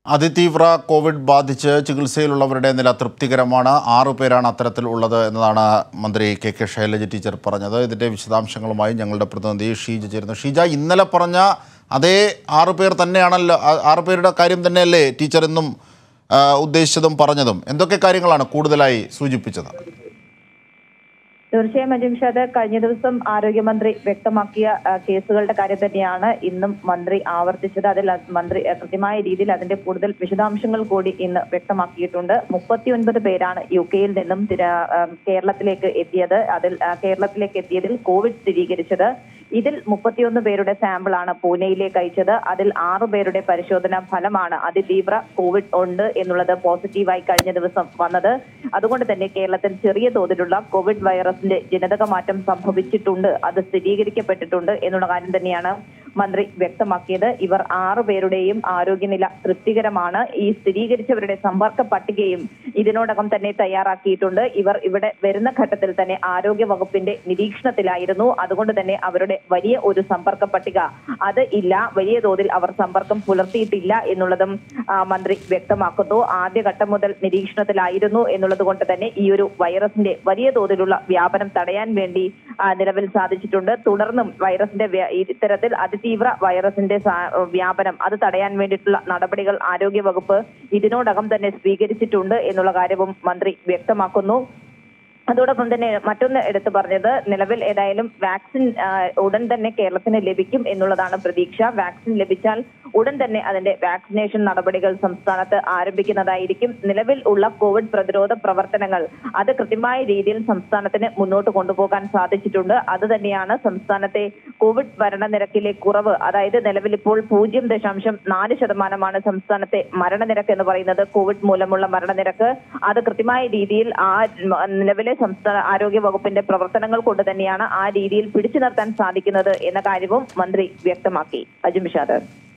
അതിതീവ്ര കോവിഡ് ബാധിച്ച് ചികിത്സയിലുള്ളവരുടെ നില തൃപ്തികരമാണ്. 6 പേരാണ് അത്തരത്തിൽ ഉള്ളത് എന്നതാണ് മന്ത്രി കെ ശൈലജ ടീച്ചർ പറഞ്ഞത്. ഇതിൻ്റെ വിശദാംശങ്ങളുമായി ഞങ്ങളുടെ പ്രതിനിധി ഷീജ ചേരുന്നു. ഷീജ, ഇന്നലെ പറഞ്ഞ അതേ 6 പേർ തന്നെയാണല്ലോ, 6 പേരുടെ കാര്യം തന്നെയല്ലേ ടീച്ചർ ഇന്നും ഉദ്ദേശിച്ചതും പറഞ്ഞതും? എന്തൊക്കെ കാര്യങ്ങളാണ് കൂടുതലായി സൂചിപ്പിച്ചത്? തീർച്ചയായും അജിംഷാദ്, കഴിഞ്ഞ ദിവസം ആരോഗ്യമന്ത്രി വ്യക്തമാക്കിയ കേസുകളുടെ കാര്യം തന്നെയാണ് ഇന്നും മന്ത്രി ആവർത്തിച്ചത്. അതിൽ മന്ത്രി കൃത്യമായ രീതിയിൽ അതിന്റെ കൂടുതൽ വിശദാംശങ്ങൾ കൂടി ഇന്ന് വ്യക്തമാക്കിയിട്ടുണ്ട്. 39 പേരാണ് UK നിന്നും കേരളത്തിലേക്ക് എത്തിയത്. കേരളത്തിലേക്ക് എത്തിയതിൽ കോവിഡ് സ്ഥിരീകരിച്ചത്. ഇതിൽ 31 പേരുടെ സാമ്പിളാണ് പൂനെയിലേക്ക് അയച്ചത്. അതിൽ 6 പേരുടെ പരിശോധനാ ഫലമാണ് അതിതീവ്ര കോവിഡ് ഉണ്ട് എന്നുള്ളത് പോസിറ്റീവായി കഴിഞ്ഞ ദിവസം വന്നത്. അതുകൊണ്ട് തന്നെ കേരളത്തിൽ ചെറിയ തോതിലുള്ള കോവിഡ് വൈറസിന്റെ ജനിതക മാറ്റം സംഭവിച്ചിട്ടുണ്ട്, അത് സ്ഥിരീകരിക്കപ്പെട്ടിട്ടുണ്ട് എന്നുള്ള കാര്യം തന്നെയാണ് മന്ത്രി വ്യക്തമാക്കിയത്. ഇവർ 6 പേരുടെയും ആരോഗ്യനില തൃപ്തികരമാണ്. ഈ സ്ഥിരീകരിച്ചവരുടെ സമ്പർക്ക പട്ടികയും ഇതിനോടകം തന്നെ തയ്യാറാക്കിയിട്ടുണ്ട്. ഇവർ ഇവിടെ വരുന്ന ഘട്ടത്തിൽ തന്നെ ആരോഗ്യ വകുപ്പിന്റെ നിരീക്ഷണത്തിലായിരുന്നു. അതുകൊണ്ട് തന്നെ അവരുടെ വലിയ ഒരു സമ്പർക്ക പട്ടിക അത് ഇല്ല, വലിയ തോതിൽ അവർ സമ്പർക്കം പുലർത്തിയിട്ടില്ല എന്നുള്ളതും മന്ത്രി വ്യക്തമാക്കുന്നു. ആദ്യഘട്ടം മുതൽ നിരീക്ഷണത്തിലായിരുന്നു എന്നുള്ളത് കൊണ്ട് തന്നെ ഈ ഒരു വൈറസിന്റെ വലിയ തോതിലുള്ള വ്യാപനം തടയാൻ വേണ്ടി നിലവിൽ സാധിച്ചിട്ടുണ്ട്. തുടർന്നും വൈറസിന്റെ ഇത്തരത്തിൽ അതിതീവ്ര വൈറസിന്റെ വ്യാപനം അത് തടയാൻ വേണ്ടിയിട്ടുള്ള നടപടികൾ ആരോഗ്യ വകുപ്പ് ഇതിനോടകം തന്നെ സ്വീകരിച്ചിട്ടുണ്ട് എന്നുള്ള കാര്യവും മന്ത്രി വ്യക്തമാക്കുന്നു. അതോടൊപ്പം തന്നെ മറ്റൊന്ന് എടുത്തു പറഞ്ഞത്, നിലവിൽ ഏതായാലും വാക്സിൻ ഉടൻ തന്നെ കേരളത്തിന് ലഭിക്കും എന്നുള്ളതാണ് പ്രതീക്ഷ. വാക്സിൻ ലഭിച്ചാൽ ഉടൻ തന്നെ അതിന്റെ വാക്സിനേഷൻ നടപടികൾ സംസ്ഥാനത്ത് ആരംഭിക്കുന്നതായിരിക്കും. നിലവിൽ ഉള്ള കോവിഡ് പ്രതിരോധ പ്രവർത്തനങ്ങൾ അത് കൃത്യമായ രീതിയിൽ സംസ്ഥാനത്തിന് മുന്നോട്ട് കൊണ്ടുപോകാൻ സാധിച്ചിട്ടുണ്ട്. അത് തന്നെയാണ് സംസ്ഥാനത്തെ കോവിഡ് മരണനിരക്കിലെ കുറവ്. അതായത് നിലവിൽ ഇപ്പോൾ 0.4% സംസ്ഥാനത്തെ മരണനിരക്ക് എന്ന് പറയുന്നത്. കോവിഡ് മൂലമുള്ള മരണനിരക്ക് അത് കൃത്യമായ രീതിയിൽ നിലവിലെ സംസ്ഥാന ആരോഗ്യ വകുപ്പിന്റെ പ്രവർത്തനങ്ങൾ കൊണ്ട് തന്നെയാണ് ആ രീതിയിൽ പിടിച്ചു നിർത്താൻ സാധിക്കുന്നത് എന്ന കാര്യവും മന്ത്രി വ്യക്തമാക്കി. അജിംഷാദ്.